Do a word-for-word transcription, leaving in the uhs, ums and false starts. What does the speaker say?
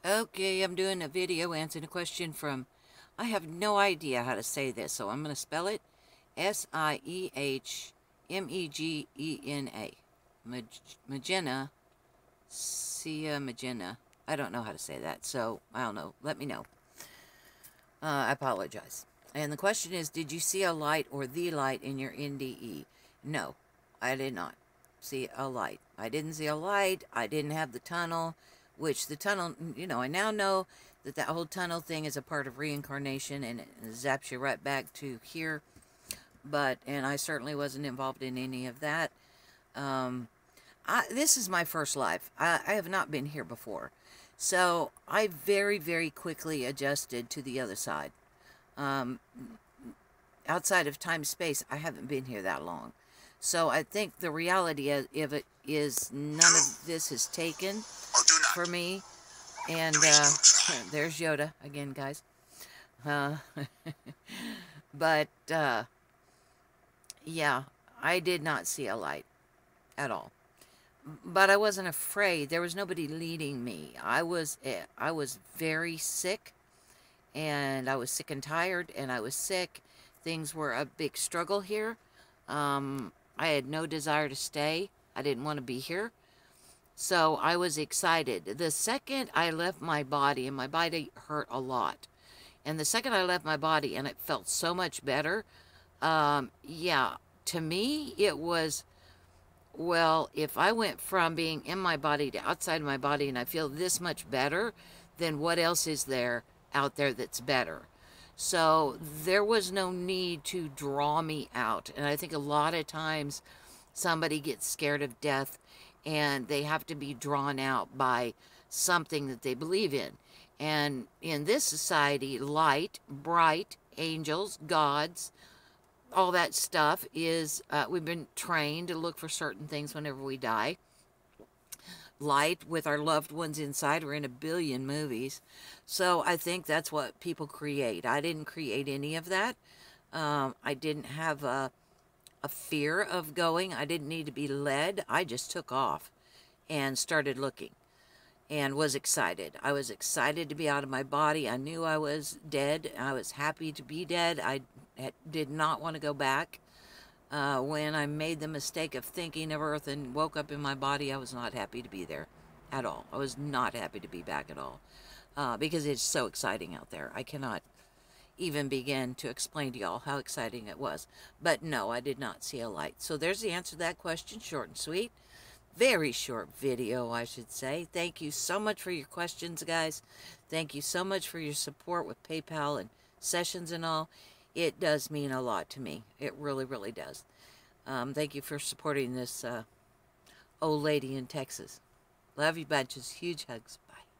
Okay, I'm doing a video answering a question from, I have no idea how to say this, so I'm going to spell it S I E H M E G E N A. Magena, Sia Magena. I don't know how to say that, so I don't know. Let me know. Uh, I apologize. And the question is, did you see a light or the light in your N D E? No, I did not see a light. I didn't see a light. I didn't have the tunnel, which the tunnel, you know, I now know that that whole tunnel thing is a part of reincarnation and it zaps you right back to here. But, and I certainly wasn't involved in any of that. Um, I, this is my first life. I, I have not been here before. So I very, very quickly adjusted to the other side. Um, outside of time space, I haven't been here that long. So I think the reality of it is none of this is taken for me. And uh, there's Yoda again, guys. Uh, but, uh, yeah, I did not see a light at all. But I wasn't afraid. There was nobody leading me. I was, I was very sick. And I was sick and tired, and I was sick. Things were a big struggle here. Um, I had no desire to stay. I didn't want to be here. So I was excited. The second I left my body, and my body hurt a lot, and the second I left my body and it felt so much better, um, yeah, to me it was, well, if I went from being in my body to outside my body and I feel this much better, then what else is there out there that's better? So there was no need to draw me out. And I think a lot of times somebody gets scared of death and they have to be drawn out by something that they believe in. And in this society, light, bright, angels, gods, all that stuff is, uh, we've been trained to look for certain things whenever we die. Light with our loved ones inside. We're in a billion movies. So I think that's what people create. I didn't create any of that. Um, I didn't have a, a fear of going. I didn't need to be led. I just took off and started looking and was excited. I was excited to be out of my body. I knew I was dead. I was happy to be dead. I did not want to go back. Uh, when I made the mistake of thinking of Earth and woke up in my body, I was not happy to be there at all. I was not happy to be back at all uh, because it's so exciting out there. I cannot even begin to explain to y'all how exciting it was. But no, I did not see a light. So there's the answer to that question, short and sweet. Very short video, I should say. Thank you so much for your questions, guys. Thank you so much for your support with PayPal and sessions and all. It does mean a lot to me. It really, really does. Um, thank you for supporting this uh, old lady in Texas. Love you bunches. Huge hugs. Bye.